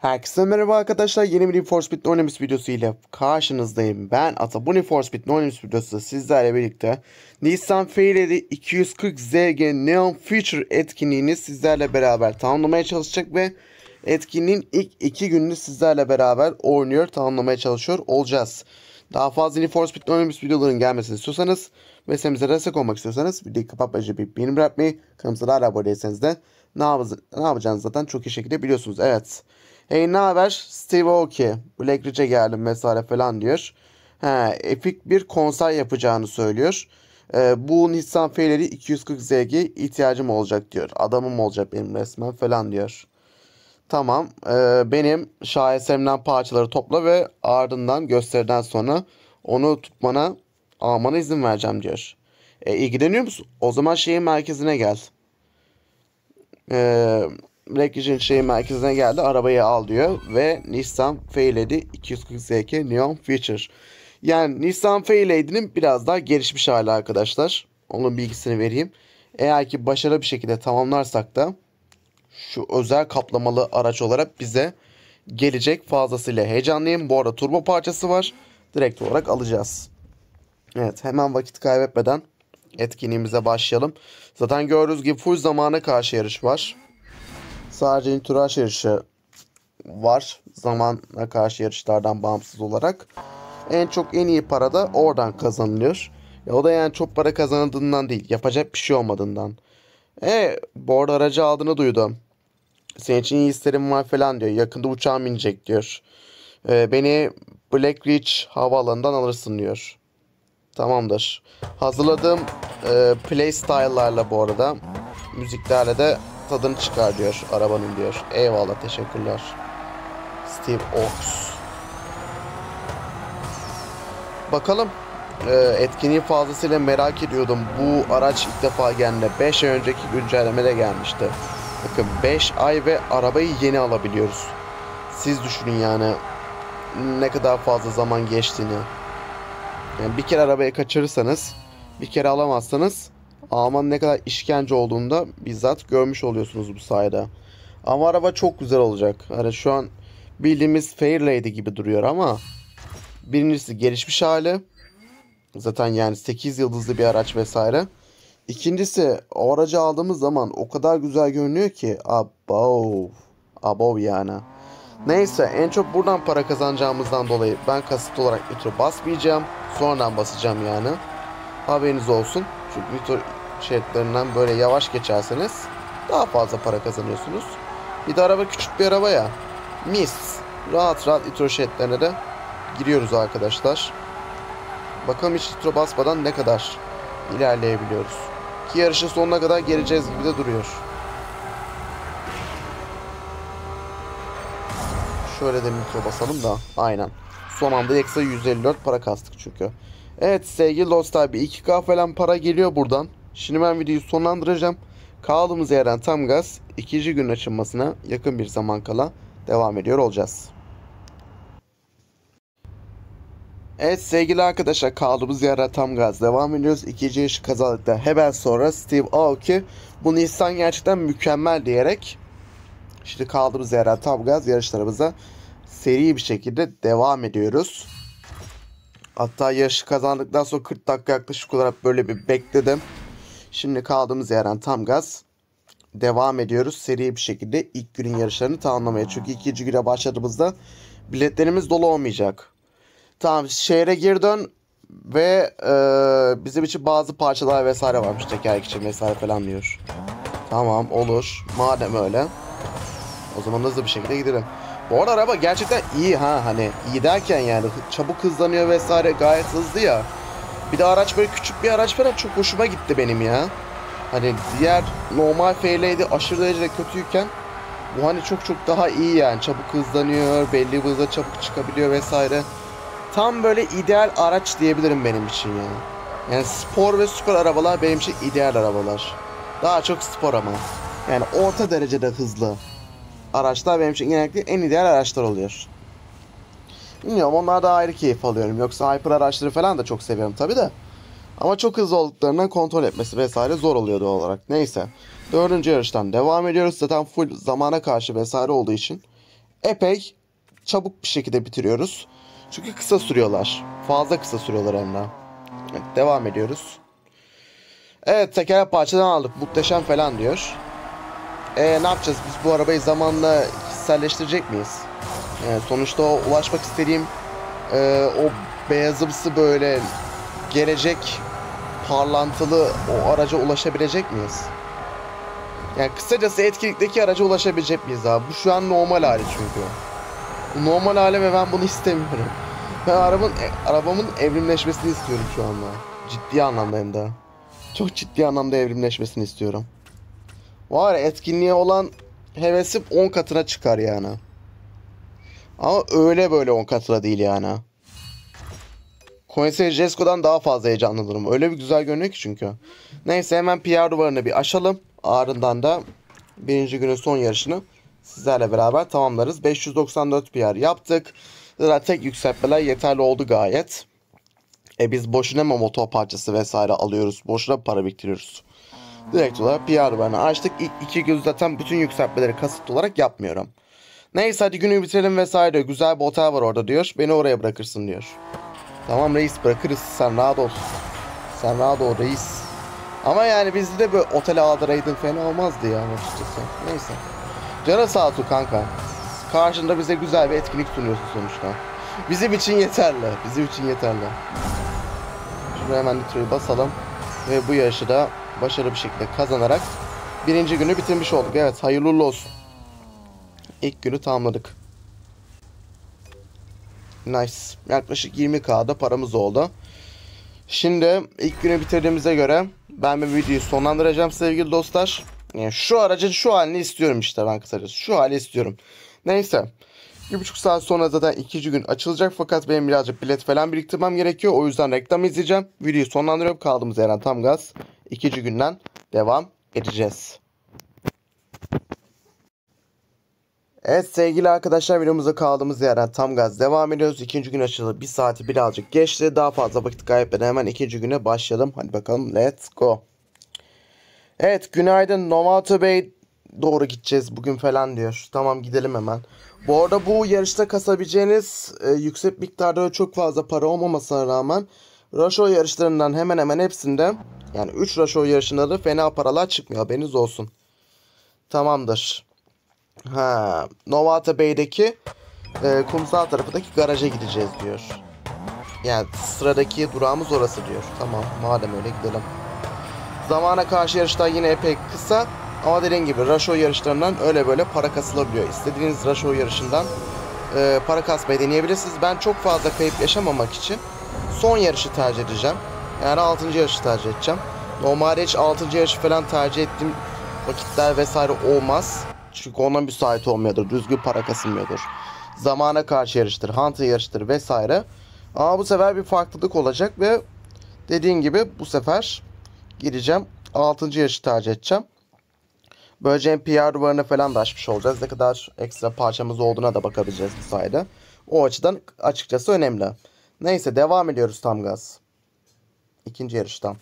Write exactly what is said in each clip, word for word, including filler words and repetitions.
Herkese merhaba arkadaşlar. Yeni bir Need for Speed No Limits videosu ile karşınızdayım. Ben Ata. Bu Need for Speed No Limits videosu sizlerle birlikte Nissan Fairlady iki yüz kırk Z G Neon Future etkinliğini sizlerle beraber tamamlamaya çalışacak ve etkinliğin ilk iki gününü sizlerle beraber oynuyor, tamamlamaya çalışıyor olacağız. Daha fazla Need for Speed No Limits videoların gelmesini istiyorsanız ve sitemize destek olmak istiyorsanız videoyu kapatmayıcı bir beğeni bırakmayı, kanalımıza hala abone değilseniz de ne, yapacağız, ne yapacağınızı zaten çok iyi şekilde biliyorsunuz. Evet. Hey ne haber? Steve Aoki. Black Ridge'e geldim vesaire falan diyor. He, epik bir konser yapacağını söylüyor. Ee, bu Nissan Fairlady iki yüz kırk Z G ihtiyacım olacak diyor. Adamım olacak benim resmen falan diyor. Tamam. Ee, benim şaheserimden parçaları topla ve ardından gösteriden sonra onu tutmana, almana izin vereceğim diyor. E, ilgileniyor musun? O zaman şehir merkezine gel. Eee... Black Ridge'in şehir merkezine geldi. Arabayı al diyor. Ve Nissan Fairlady iki yüz kırk Z G Neon Future. Yani Nissan Fairlady'nin biraz daha gelişmiş hali arkadaşlar. Onun bilgisini vereyim. Eğer ki başarılı bir şekilde tamamlarsak da şu özel kaplamalı araç olarak bize gelecek, fazlasıyla heyecanlıyım. Bu arada turbo parçası var. Direkt olarak alacağız. Evet, hemen vakit kaybetmeden etkinliğimize başlayalım. Zaten gördüğünüz gibi full zamana karşı yarış var. Sadece entourage yarışı var. Zamana karşı yarışlardan bağımsız olarak. En çok en iyi para da oradan kazanılıyor. Ya o da yani çok para kazanıldığından değil. Yapacak bir şey olmadığından. E bu arada aracı aldığını duydum. Senin için iyi isterim var falan diyor. Yakında uçağım inecek diyor. E, beni Black Ridge havaalanından alırsın diyor. Tamamdır. Hazırladığım e, playstyle'larla bu arada müziklerle de tadını çıkar diyor arabanın diyor. Eyvallah, teşekkürler. Steve Oaks. Bakalım. E, etkinliğin fazlasıyla merak ediyordum. Bu araç ilk defa geldi. beş ay önceki güncellemede gelmişti. Bakın beş ay ve arabayı yeni alabiliyoruz. Siz düşünün yani ne kadar fazla zaman geçtiğini. Yani bir kere arabayı kaçırırsanız, bir kere alamazsanız almanın ne kadar işkence olduğunu da bizzat görmüş oluyorsunuz bu sayede. Ama araba çok güzel olacak. Hani şu an bildiğimiz Fairlady gibi duruyor ama birincisi gelişmiş hali. Zaten yani sekiz yıldızlı bir araç vesaire. İkincisi o aracı aldığımız zaman o kadar güzel görünüyor ki abov. Abov yani. Neyse, en çok buradan para kazanacağımızdan dolayı ben kasıtlı olarak nitro basmayacağım. Sonradan basacağım yani. Haberiniz olsun. Çünkü nitro şeritlerinden böyle yavaş geçerseniz daha fazla para kazanıyorsunuz. Bir de araba küçük bir araba ya. Mis. Rahat rahat nitro şeritlerine de giriyoruz arkadaşlar. Bakalım hiç nitro basmadan ne kadar ilerleyebiliyoruz. Ki yarışın sonuna kadar geleceğiz gibi de duruyor. Şöyle de nitro basalım da aynen. Son anda eksi yüz elli dört para kastık çünkü. Evet sevgili dostlar, bir iki K falan para geliyor buradan. Şimdi ben videoyu sonlandıracağım. Kaldığımız yerden tam gaz ikinci gün açılmasına yakın bir zaman kala devam ediyor olacağız. Evet sevgili arkadaşlar, kaldığımız yerden tam gaz devam ediyoruz. İkinci yarışı kazandıktan hemen sonra Steve Aoki bu Nissan gerçekten mükemmel diyerek şimdi kaldığımız yerden tam gaz yarışlarımıza seri bir şekilde devam ediyoruz. Hatta yarışı kazandıktan sonra kırk dakika yaklaşık olarak böyle bir bekledim. Şimdi kaldığımız yerden tam gaz devam ediyoruz. Seri bir şekilde ilk günün yarışlarını tamamlamaya. Çünkü ikinci güne başladığımızda biletlerimiz dolu olmayacak. Tamam, şehre geri dön ve e, bizim için bazı parçalar vesaire varmış. Tekerlek için vesaire falan diyor. Tamam, olur. Madem öyle, o zaman hızlı bir şekilde gidelim. Bu arada araba gerçekten iyi ha, hani iyi derken yani çabuk hızlanıyor vesaire, gayet hızlı ya. Bir de araç böyle küçük bir araç falan, çok hoşuma gitti benim ya. Hani diğer normal Fairlady aşırı derecede kötüyken bu hani çok çok daha iyi yani, çabuk hızlanıyor, belli bir hıza çabuk çıkabiliyor vesaire. Tam böyle ideal araç diyebilirim benim için ya. Yani spor ve süper arabalar benim için ideal arabalar. Daha çok spor ama. Yani orta derecede hızlı araçlar benim için genellikle en ideal araçlar oluyor. Bilmiyorum, onlarda ayrı keyif alıyorum. Yoksa hyper araçları falan da çok seviyorum tabi de. Ama çok hızlı olduklarından kontrol etmesi vesaire zor oluyor doğal olarak. Neyse. Dördüncü yarıştan devam ediyoruz. Zaten full zamana karşı vesaire olduğu için epey çabuk bir şekilde bitiriyoruz. Çünkü kısa sürüyorlar. Fazla kısa sürüyorlar hem de. Evet, devam ediyoruz. Evet, teker parçadan aldık. Muhteşem falan diyor. E ne yapacağız? Biz bu arabayı zamanla kişiselleştirecek miyiz? Yani sonuçta o ulaşmak istediğim e, o beyazımsı böyle gelecek parlantılı o araca ulaşabilecek miyiz? Yani kısacası etkinlikteki araca ulaşabilecek miyiz abi? Bu şu an normal hali çünkü. Bu normal hali ve ben bunu istemiyorum. Ben arabamın, arabamın evrimleşmesini istiyorum şu anda. Ciddi anlamda hem de. Çok ciddi anlamda evrimleşmesini istiyorum. Var ya, etkinliğe olan hevesim on katına çıkar yani. Ama öyle böyle on katına değil yani. Koenigsegg Jesko'dan daha fazla heyecanlanırım. Öyle bir güzel görünüyor ki çünkü. Neyse, hemen P R duvarını bir aşalım. Ardından da birinci günün son yarışını sizlerle beraber tamamlarız. beş yüz doksan dört P R yaptık. Zaten tek yükseltmeler yeterli oldu gayet. E biz boşuna mı motor parçası vesaire alıyoruz? Boşuna para biriktiriyoruz. Direkt olarak P R duvarını açtık. İlk iki gün zaten bütün yükseltmeleri kasıtlı olarak yapmıyorum. Neyse, hadi günü bitirelim vesaire. Güzel bir otel var orada diyor. Beni oraya bırakırsın diyor. Tamam reis, bırakırız. Sen rahat ol. Sen rahat ol reis. Ama yani bizi de böyle otele aldıraydın fena olmazdı yani açıkçası. Neyse. Canı sağ olsun kanka. Karşında bize güzel bir etkinlik sunuyorsun sonuçta. Bizim için yeterli. Bizim için yeterli. Şuraya hemen nitroyu basalım. Ve bu yarışı da başarılı bir şekilde kazanarak birinci günü bitirmiş olduk. Evet, hayırlı uğurlu olsun. İlk günü tamamladık. Nice. Yaklaşık yirmi K'da paramız oldu. Şimdi ilk günü bitirdiğimize göre ben bir videoyu sonlandıracağım sevgili dostlar. Yani şu aracın şu halini istiyorum işte ben kısacası. Şu hali istiyorum. Neyse. Bir buçuk saat sonra zaten ikinci gün açılacak. Fakat benim birazcık bilet falan biriktirmem gerekiyor. O yüzden reklam izleyeceğim. Videoyu sonlandırıyorum. Kaldığımız yerden tam gaz. İkinci günden devam edeceğiz. Evet sevgili arkadaşlar, videomuza kaldığımız yerden tam gaz devam ediyoruz. İkinci gün açıldı. Bir saati birazcık geçti. Daha fazla vakit kaybetmeden hemen ikinci güne başlayalım. Hadi bakalım, let's go. Evet, günaydın. Novato Bey doğru gideceğiz bugün falan diyor. Tamam, gidelim hemen. Bu arada bu yarışta kasabileceğiniz e, yüksek miktarda çok fazla para olmamasına rağmen Rasho yarışlarından hemen hemen hepsinde, yani üç Rasho yarışında da fena paralar çıkmıyor, haberiniz olsun. Tamamdır. Ha, Novato Bey'deki e, kumsal tarafındaki garaja gideceğiz diyor. Yani sıradaki durağımız orası diyor. Tamam, madem öyle gidelim. Zamana karşı yarışlar yine epey kısa. Ama dediğim gibi Rasho yarışlarından öyle böyle para kasılabiliyor. İstediğiniz Rasho yarışından e, para kasmayı deneyebilirsiniz. Ben çok fazla kayıp yaşamamak için son yarışı tercih edeceğim. Yani altıncı yarışı tercih edeceğim. Normalde hiç altıncı yarışı falan tercih ettiğim vakitler vesaire olmaz. Çünkü ona müsait olmuyordur. Düzgün para kasılmıyordur. Zamana karşı yarıştır, Hunter yarıştır vesaire. Ama bu sefer bir farklılık olacak ve dediğim gibi bu sefer gideceğim. altıncı yarışı tercih edeceğim. Böylece P R duvarını falan da açmış olacağız. Ne kadar ekstra parçamız olduğuna da bakabileceğiz bu sayede. O açıdan açıkçası önemli. Neyse, devam ediyoruz tam gaz. İkinci yarıştan.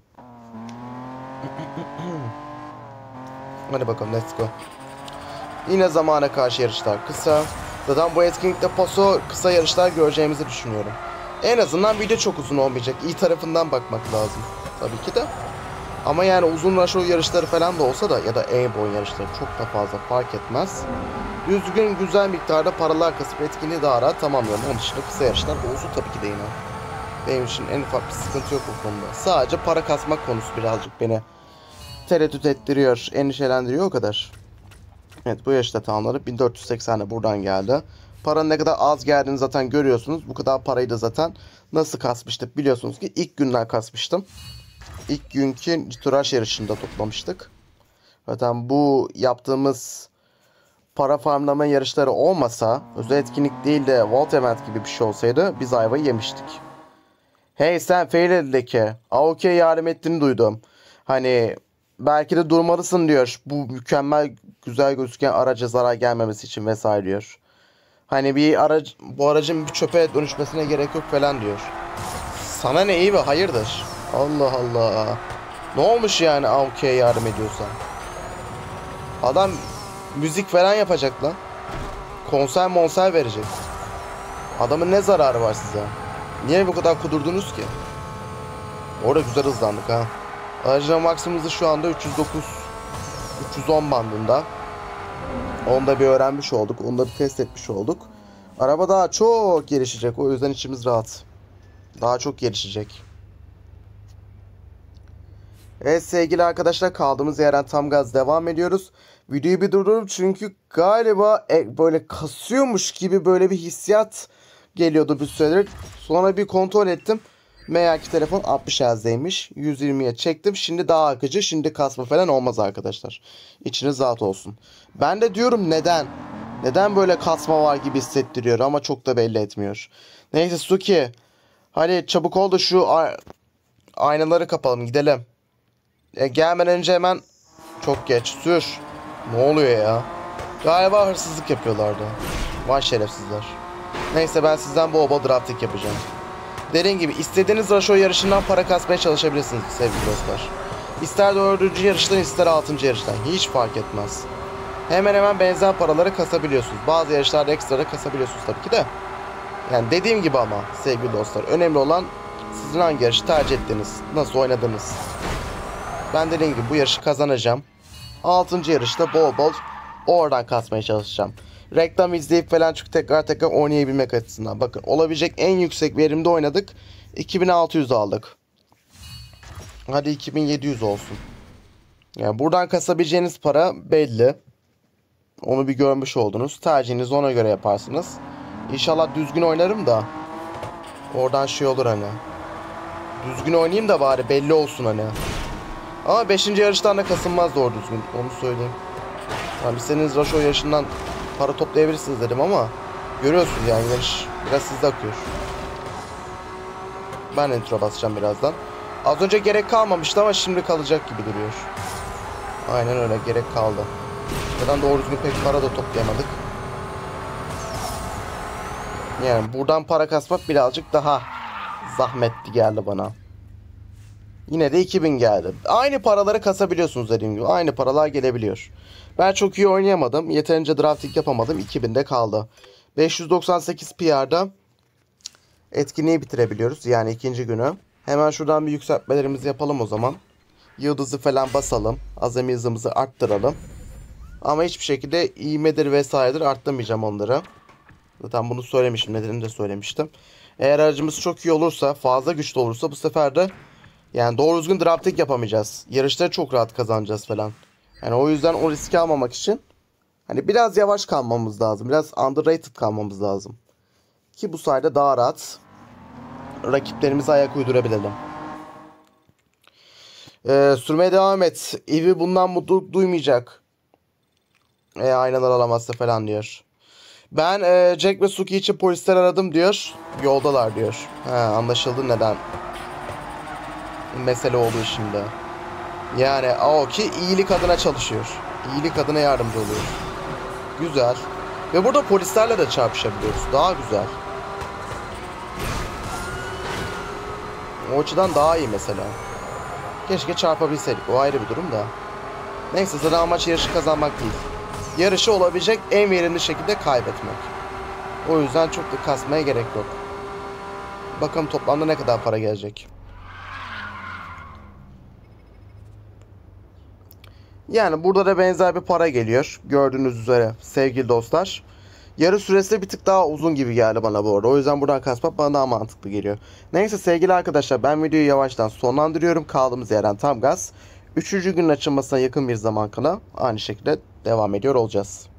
Hadi bakalım, let's go. Yine zamana karşı yarışlar kısa. Zaten bu etkinlikte paso kısa yarışlar göreceğimizi düşünüyorum. En azından video çok uzun olmayacak. İyi tarafından bakmak lazım. Tabii ki de. Ama yani uzun Rasho yarışları falan da olsa da ya da A-Boy yarışları çok da fazla fark etmez. Düzgün güzel miktarda paralar kasıp etkinliği daha rahat tamamlıyorum. Onun dışında kısa yarışlar da uzun tabii ki de yine. Benim için en ufak bir sıkıntı yok bu konuda. Sadece para kasmak konusu birazcık beni tereddüt ettiriyor, endişelendiriyor, o kadar. Evet, bu yarışta tamamladık. bin dört yüz seksen de buradan geldi. Paranın ne kadar az geldiğini zaten görüyorsunuz. Bu kadar parayı da zaten nasıl kasmıştık biliyorsunuz ki ilk günden kasmıştım. İlk günkü Turaş yarışında toplamıştık. Zaten bu yaptığımız para farmlama yarışları olmasa, özel etkinlik değil de Vault Event gibi bir şey olsaydı biz ayvayı yemiştik. Hey sen Failed'deki Aoki'ye yardım ettiğini duydum. Hani belki de durmalısın diyor. Bu mükemmel güzel gözüken araca zarar gelmemesi için vesaire diyor. Hani bir aracı, bu aracın bir çöpe dönüşmesine gerek yok falan diyor. Sana ne iyi be, hayırdır? Allah Allah. Ne olmuş yani Aoki'ye yardım ediyorsan? Adam müzik falan yapacak lan. konser monser verecek. Adamın ne zararı var size? Niye bu kadar kudurdunuz ki? Orada güzel hızlandık ha. Aracın maksimum hızı şu anda üç yüz dokuz üç yüz on bandında. Onu da bir öğrenmiş olduk. Onu da bir test etmiş olduk. Araba daha çok gelişecek. O yüzden içimiz rahat. Daha çok gelişecek. Evet sevgili arkadaşlar, kaldığımız yerden tam gaz devam ediyoruz. Videoyu bir durdurup çünkü galiba e, böyle kasıyormuş gibi böyle bir hissiyat geliyordu bir süredir. Sonra bir kontrol ettim. Meğer ki telefon altmış Hz'deymiş. yüz yirmiye çektim. Şimdi daha akıcı. Şimdi kasma falan olmaz arkadaşlar. İçiniz rahat olsun. Ben de diyorum neden? Neden böyle kasma var gibi hissettiriyor ama çok da belli etmiyor. Neyse Suki. Hadi çabuk ol da şu aynaları kapalım gidelim. E, gelmeden önce hemen çok geç sür. Ne oluyor ya? Galiba hırsızlık yapıyorlardı. Vay şerefsizler. Neyse ben sizden bol bol drafting yapacağım. Dediğim gibi istediğiniz Rasho yarışından para kasmaya çalışabilirsiniz sevgili dostlar. İster dördüncü yarıştan ister altıncı yarıştan. Hiç fark etmez. Hemen hemen benzer paraları kasabiliyorsunuz. Bazı yarışlarda ekstra da kasabiliyorsunuz tabii ki de. Yani dediğim gibi ama sevgili dostlar. Önemli olan sizin hangi yarışı tercih ettiğiniz. Nasıl oynadınız. Ben dediğim gibi bu yarışı kazanacağım. altıncı yarışta bol bol oradan kasmaya çalışacağım. Reklam izleyip falan çünkü tekrar tekrar oynayabilmek açısından. Bakın olabilecek en yüksek verimde oynadık. iki bin altı yüz aldık. Hadi iki bin yedi yüz olsun. Yani buradan kasabileceğiniz para belli. Onu bir görmüş oldunuz. Tercihinizi ona göre yaparsınız. İnşallah düzgün oynarım da. Oradan şey olur hani. Düzgün oynayayım da bari belli olsun hani. Ama beşinci yarıştan da kasılmaz doğru düzgün. Onu söyleyeyim. Yani istediğiniz Rasho yarışından para toplayabilirsiniz dedim ama görüyorsunuz yani yarış biraz sizde akıyor. Ben intro basacağım birazdan. Az önce gerek kalmamıştı ama şimdi kalacak gibi duruyor. Aynen öyle, gerek kaldı. Neden doğru düzgün pek para da toplayamadık. Yani buradan para kasmak birazcık daha zahmetli geldi bana. Yine de iki bin geldi. Aynı paraları kasabiliyorsunuz dediğim gibi. Aynı paralar gelebiliyor. Ben çok iyi oynayamadım. Yeterince drafting yapamadım. iki binde kaldı. beş yüz doksan sekiz P R'da etkinliği bitirebiliyoruz. Yani ikinci günü. Hemen şuradan bir yükseltmelerimizi yapalım o zaman. Yıldızı falan basalım. Azami hızımızı arttıralım. Ama hiçbir şekilde iğmedir vesairedir arttırmayacağım onları. Zaten bunu söylemiştim. Nedenini de söylemiştim. Eğer aracımız çok iyi olursa, fazla güçlü olursa bu sefer de yani doğru düzgün drafting yapamayacağız. Yarışları çok rahat kazanacağız falan. Yani o yüzden o riski almamak için hani biraz yavaş kalmamız lazım. Biraz underrated kalmamız lazım. Ki bu sayede daha rahat rakiplerimize ayak uydurabilelim. Ee, sürmeye devam et. Evi bundan mutluluk duymayacak. E, aynalar alamazsa falan diyor. Ben e, Jack ve Suki için polisler aradım diyor. Yoldalar diyor. He, anlaşıldı neden. Mesele oldu şimdi. Yani Aoki iyilik adına çalışıyor. İyilik adına yardımcı oluyor. Güzel. Ve burada polislerle de çarpışabiliyoruz. Daha güzel. O açıdan daha iyi mesela. Keşke çarpabilseydik. O ayrı bir durum da. Neyse zaten amaç yarışı kazanmak değil. Yarışı olabilecek en verimli şekilde kaybetmek. O yüzden çok da kasmaya gerek yok. Bakalım toplamda ne kadar para gelecek. Yani burada da benzer bir para geliyor. Gördüğünüz üzere sevgili dostlar. Yarı süresi bir tık daha uzun gibi geldi bana bu arada. O yüzden buradan kasmak bana daha mantıklı geliyor. Neyse sevgili arkadaşlar, ben videoyu yavaştan sonlandırıyorum. Kaldığımız yerden tam gaz. Üçüncü günün açılmasına yakın bir zaman kala aynı şekilde devam ediyor olacağız.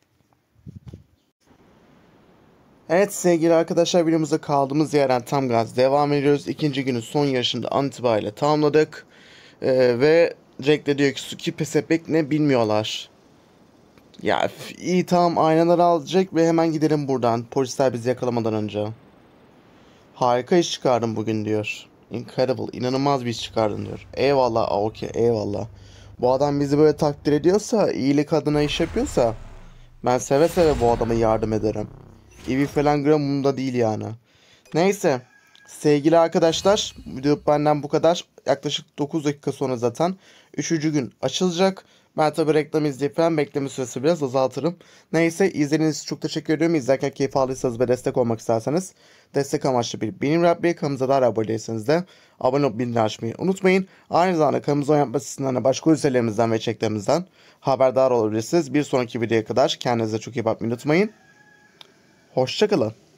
Evet sevgili arkadaşlar, videomuza kaldığımız yerden tam gaz devam ediyoruz. İkinci günün son yarışında an itibariyle tamamladık. Ee, ve Jack de diyor ki Suki pes etmek ne bilmiyorlar. Ya iyi tamam, aynaları alacak ve hemen gidelim buradan. Polisler bizi yakalamadan önce. Harika iş çıkardın bugün diyor. Incredible, inanılmaz bir iş çıkardın diyor. Eyvallah Aoki, eyvallah. Bu adam bizi böyle takdir ediyorsa, iyilik adına iş yapıyorsa ben seve seve bu adama yardım ederim. Evi falan gram umurumda değil yani. Neyse sevgili arkadaşlar, video benden bu kadar. Yaklaşık dokuz dakika sonra zaten üçüncü gün açılacak. Ben tabii reklam izleyip falan bekleme süresi biraz azaltırım. Neyse, izlediğiniz için çok teşekkür ediyorum. İzlerken keyif aldıysanız ve destek olmak isterseniz destek amaçlı bir beğeni yapmayı, kanalımıza da abone değilseniz de abone olup bildirim açmayı unutmayın. Aynı zamanda kanalımıza oynatma sitesinden başka ürünlerimizden ve içeriklerimizden haberdar olabilirsiniz. Bir sonraki videoya kadar kendinize çok iyi bakmayı unutmayın. Hoşçakalın.